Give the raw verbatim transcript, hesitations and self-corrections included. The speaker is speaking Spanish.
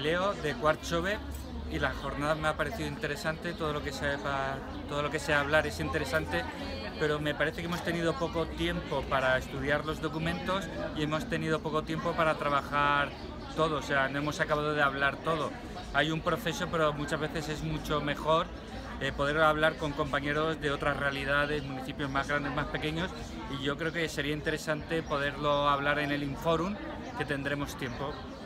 Leo de Cuarchove, y la jornada me ha parecido interesante, todo lo que sea, todo lo que sea hablar es interesante, pero me parece que hemos tenido poco tiempo para estudiar los documentos y hemos tenido poco tiempo para trabajar todo, o sea, no hemos acabado de hablar todo. Hay un proceso, pero muchas veces es mucho mejor eh, poder hablar con compañeros de otras realidades, municipios más grandes, más pequeños, y yo creo que sería interesante poderlo hablar en el Inforum, que tendremos tiempo.